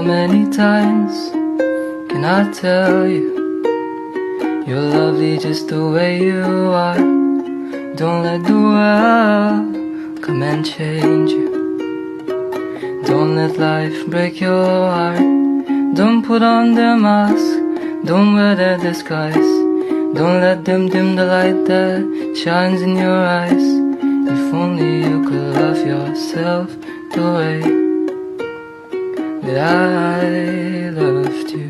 many times can I tell you you're lovely just the way you are? Don't let the world come and change you. Don't let life break your heart. Don't put on their mask, don't wear their disguise. Don't let them dim the light that shines in your eyes. If only you could love yourself the way that I loved you.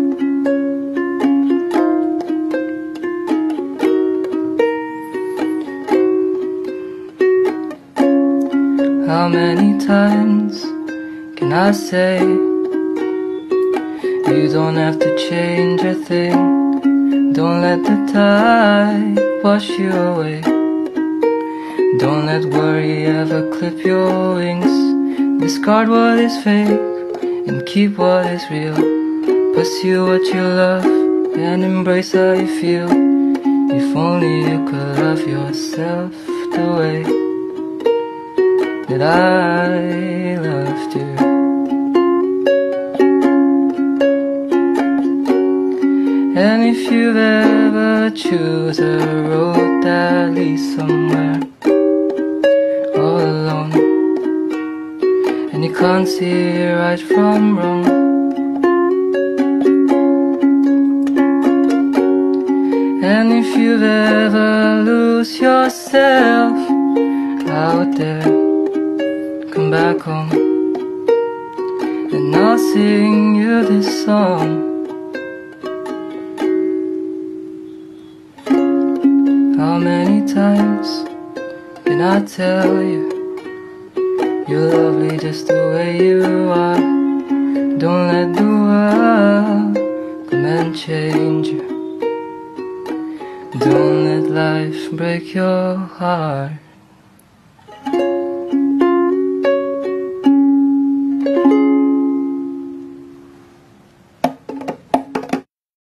How many times can I say you don't have to change a thing? Don't let the tide wash you away. Don't let worry ever clip your wings. Discard what is fake and keep what is real. Pursue what you love and embrace how you feel. If only you could love yourself the way that I loved you. And if you've ever choose a road that leads somewhere all alone, and you can't see right from wrong, and if you've ever lose yourself out there, come back home and I'll sing you this song. How many times can I tell you you're lovely just the way you are? Don't let the world come and change you. Don't let life break your heart.